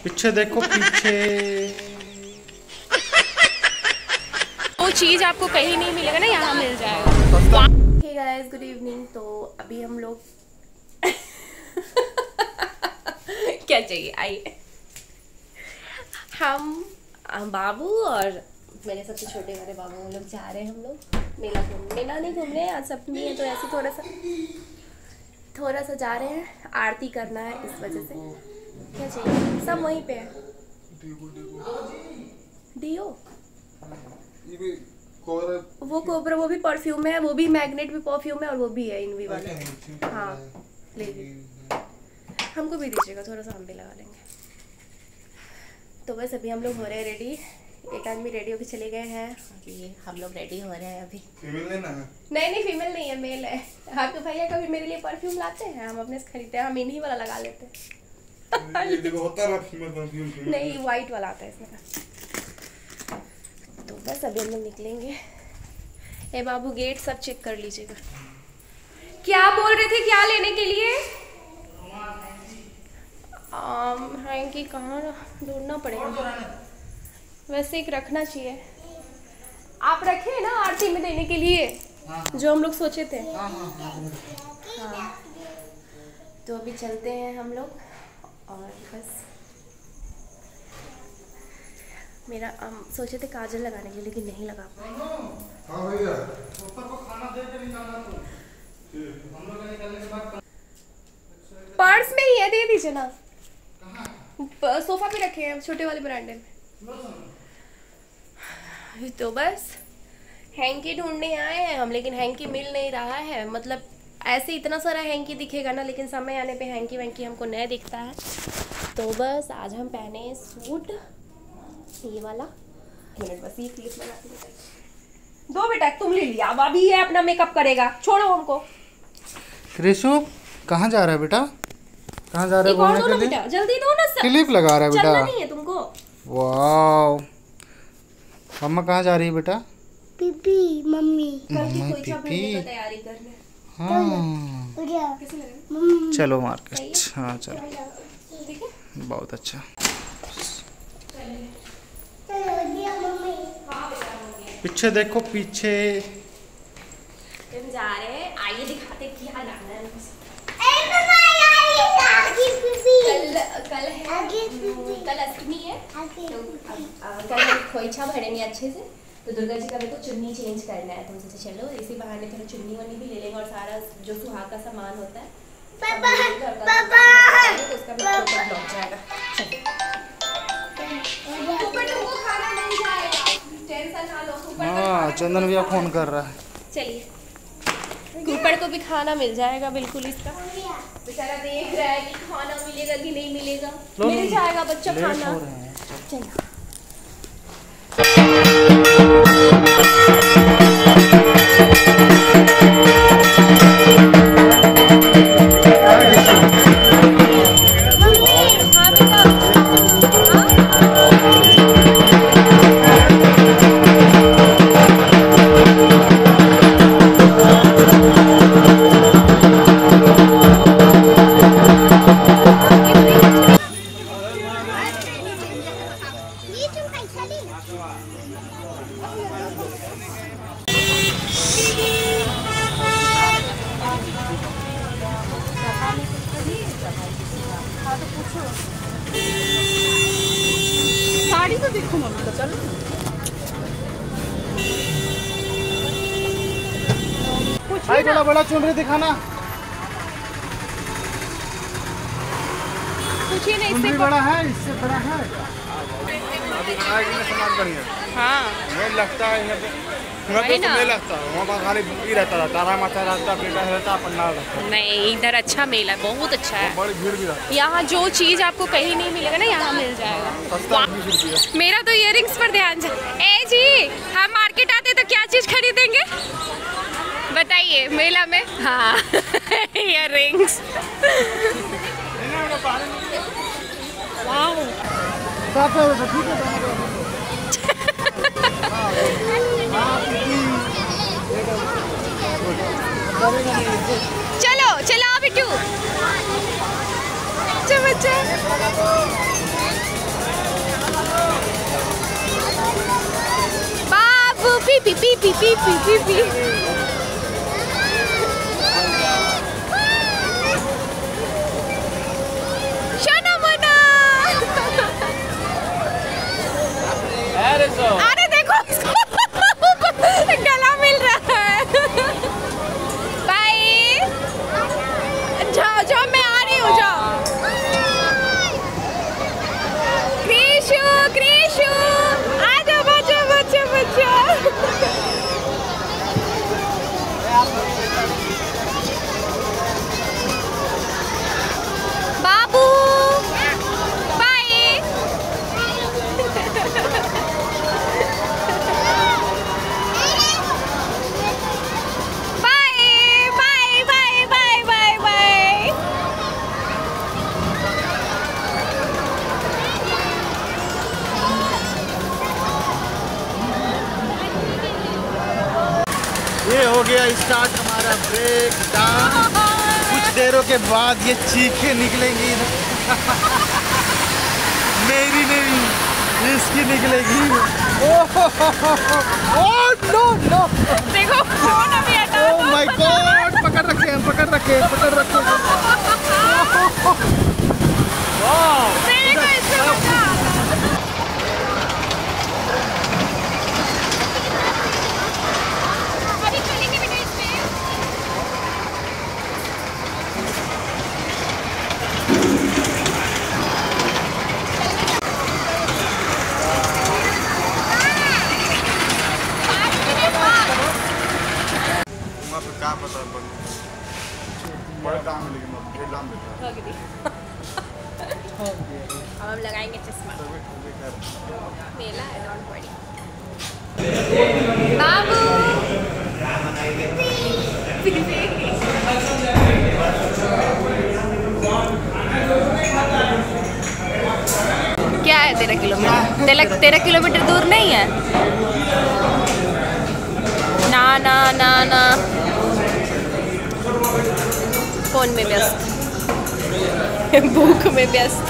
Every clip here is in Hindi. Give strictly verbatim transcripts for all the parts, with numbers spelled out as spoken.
पीछे देखो पीछे। वो चीज आपको कहीं नहीं मिलेगा ना, यहाँ मिल जाएगा। Hey guys, good evening. तो अभी हम लोग क्या चाहिए, आइए। हम हम बाबू और मेरे सबसे छोटे वाले बाबू हम लोग जा रहे हैं। हम लोग मेला घूमने, मेला नहीं घूम रहे हैं, आज सप्तमी है तो ऐसे थोड़ा सा थोड़ा सा जा रहे हैं। आरती करना है इस वजह से। क्या चाहिए, सब वहीं पे है। डियो वो कोबरा, वो भी परफ्यूम है, वो भी मैग्नेट भी परफ्यूम है और वो भी है इनवी वाला। हाँ ले लीजिए, हमको भी दीजिएगा थोड़ा सा, हम भी लगा लेंगे। तो बस अभी हम लोग हो रहे हैं रेडी। एक आदमी रेडी होके चले गए हैं, ये हम लोग रेडी हो रहे हैं अभी। फीमेल लेना है? नहीं नहीं फीमेल नहीं है, मेल है। आपके भैया कभी मेरे लिए परफ्यूम लाते हैं, हम अपने से खरीदते हैं, हम इन्हीं वाला लगा लेते हैं। ये देखो होता है फीमेल परफ्यूम। नहीं वाइट वाला आता है इसमें का। तो बस अभी हम लोग निकलेंगे। ए बाबू गेट सब चेक कर लीजिएगा। क्या बोल रहे थे, क्या लेने के लिए? हैंकी कहाँ ढूंढना पड़ेगा, वैसे एक रखना चाहिए। आप रखे ना आरती में देने के लिए, जो हम लोग सोचे थे। हाँ तो अभी चलते हैं हम लोग। और बस मेरा हम सोचे थे काजल लगाने के लिए, लेकिन नहीं लगा पाए। पर्स में ही है, दे दीजिए ना। सोफा पे रखे हैं छोटे वाले बरांडे में। तो बस हैंकी ढूंढने आए हैं हम, लेकिन हैंकी मिल नहीं रहा है। मतलब ऐसे इतना सारा हैंकी दिखेगा ना, लेकिन समय आने पे हैंकी वैंकी हमको नहीं दिखता है। तो बस आज हम पहने सूट ये वाला। मिनट बस ये क्लिप लगाती हूँ। दो बेटा, तुम ले लिया, अब अभी ये अपना मेकअप करेगा, छोड़ो हमको। कृषु कहाँ जा रहा है बेटा, कहाँ जा रहा है घूमने के लिए? बेटा जल्दी दो ना, क्लिप लगा रहा है बेटा। चलना नहीं है तुमको? वाओ, मम्मा कहाँ जा रही है बेटा? पीपी मम्मी मम्मी पीपी तैयारी करने। हाँ चलो मार्केट। हाँ चलो, ठीक है, बहुत अच्छा। पीछे देखो पीछे। हम जा रहे हैं, आइए दिखाते क्या लाना है। कल कल है, कल अष्टमी है, तो कल हम खोइछा भरेंगे अच्छे से। तो दुर्गा जी का मेरे को चुन्नी चेंज करना है, तो हम सोचे चलो इसी बहाने थोड़ा चुन्नी वन्नी भी ले लेंगे और सारा जो सुहाग का सामान होता है पापा पापा तो उसका भी ब्लॉग जाएगा। तुमको खाना नहीं जाएगा, टेंशन ना लो। हाँ चंदन भैया फोन कर रहा है। चलिए, कूपर को भी खाना मिल जाएगा बिल्कुल। इसका बेचारा देख रहा है कि खाना मिलेगा कि नहीं मिलेगा। मिल जाएगा बच्चा खाना। चलो साड़ी तो देखो मम्मी का। चलो भाई बड़ा बड़ा चुनरी दिखाना। पूछिए ना, इससे बड़ा है, इससे बड़ा है। हाँ मैं लगता है यहाँ पे तो नहीं लगता, वहाँ पर खाली ही रहता था, तारा माता रहता, बेटा रहता, पंडाल रहता। नहीं इधर अच्छा मेला है, बहुत अच्छा है। बड़ी भीड़ भी रहती है यहाँ, जो चीज आपको कहीं नहीं मिलेगा ना, यहाँ मिल जाएगा। मेरा तो इयररिंग्स पर ध्यान जा। ए जी, हम मार्केट आते तो क्या चीज खरीदेंगे बताइए मेला में? हाँ इयररिंग्स। चलो चलो बिट्टू, बच्चा बच्चा पी पी पी पी शोना मोना। अरे देखो गला मिल रहा है। बाय, जाओ जाओ, मैं आ रही हूँ, जाओ। क्रिशु क्रिशु आ जाओ, बच्चों बच्चों बच्चों। बाबू bye. Bye bye bye bye bye bye. ये हो गया स्टार्ट हमारा ब्रेक डांस। कुछ देरों के बाद ये चीखें निकलेंगी मेरी नहीं, इसकी निकलेगी। ओह नो नो, देखो फोन अभी हटा दो। ओह माय गॉड, पकड़ रखे हैं, पकड़ रखे हैं, पकड़ रखे हैं। देखो इससे बचा। अभी चलेंगे बेटा इसमें। वहाँ पे क्या पता है बड़ी बड़ा दाम है, लेकिन अब ये दाम देता है। अब हम लगाएंगे चश्मा। मेला है, डोंट वरी। बाबू क्या है तेरह किलोमीटर? तेरह तेरह किलोमीटर दूर नहीं है? ना ना ना ना, फोन में व्यस्त, भूख में व्यस्त।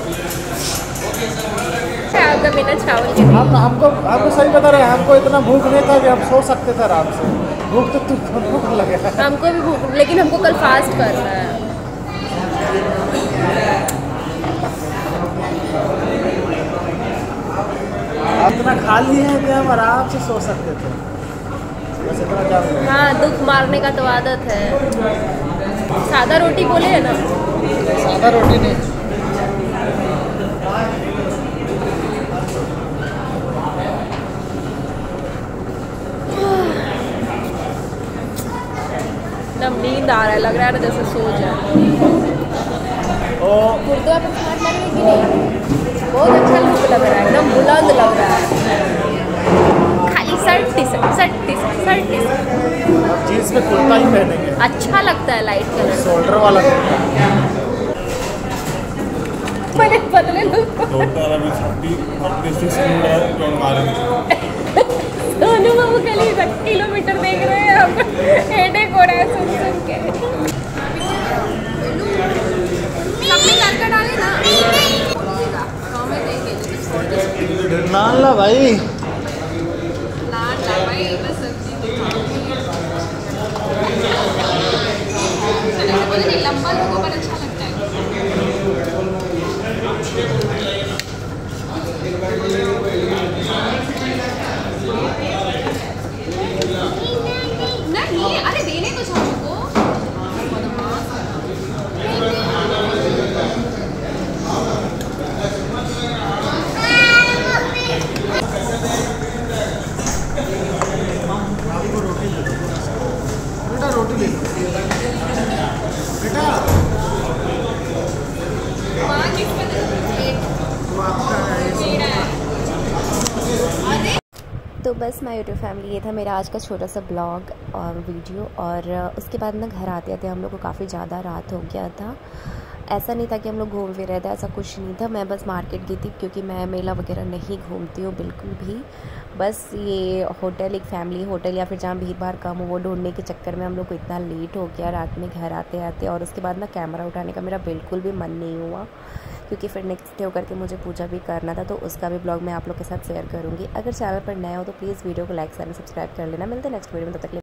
आपका बिना चावल के हम हमको हमको सही बता रहे हैं, हमको इतना भूख नहीं था कि हम सो सकते थे आराम से। भूख तो तुमको भूख लगे। हमको भी भूख, लेकिन हमको कल फास्ट करना है। इतना खा लिए हैं कि हम आराम से सो सकते थे, बस इतना जान लो। हाँ, दुख मारने का तो आदत है। सादा रोटी बोले है ना? सादा रोटी नहीं, एकदम नींद आ रहा है, लग रहा है ना जैसे सो जाए। ओ गुरुद्वारा पर स्मार्ट लग रही है कि नहीं? बहुत अच्छा लुक लग रहा है, एकदम बुलंद लग रहा है। खाली shirt T shirt shirt T shirt shirt T shirt. अब जीन्स में कुर्ता ही पहनेंगे, अच्छा लगता है लाइट कलर। शोल्डर वाला कुर्ता। बड़े बदले लोग दोनों बाबू खाली किलोमीटर देख रहे हैं, हम हेडेक हो रहा है सुन सुन के। मम्मी घर का डाले ना, नान ला भाई, नान ला भाई, बस सब्जी बोले लंबा लोगों पर अच्छा लगता है। नहीं, अरे देने तो चाहूँ को। बेटा रोटी ले लो बेटा। माँ किसमें तो बस माय यूट्यूब फैमिली, ये था मेरा आज का छोटा सा ब्लॉग और वीडियो। और उसके बाद ना घर आते आते हम लोग को काफ़ी ज़्यादा रात हो गया था। ऐसा नहीं था कि हम लोग घूम फिर रहे थे, ऐसा कुछ नहीं था। मैं बस मार्केट गई थी, क्योंकि मैं मेला वगैरह नहीं घूमती हूँ बिल्कुल भी। बस ये होटल, एक फैमिली होटल या फिर जहाँ भीड़ भाड़ कम हो, वो ढूंढने के चक्कर में हम लोग को इतना लेट हो गया रात में घर आते आते। और उसके बाद ना कैमरा उठाने का मेरा बिल्कुल भी मन नहीं हुआ, क्योंकि फिर नेक्स्ट डे होकर के मुझे पूजा भी करना था, तो उसका भी ब्लॉग मैं आप लोग के साथ शेयर करूँगी। अगर चैनल पर नया हो तो प्लीज़ वीडियो को लाइक शेयर सब्सक्राइब कर लेना। मिलते हैं नेक्स्ट वीडियो में, तब तक के लिए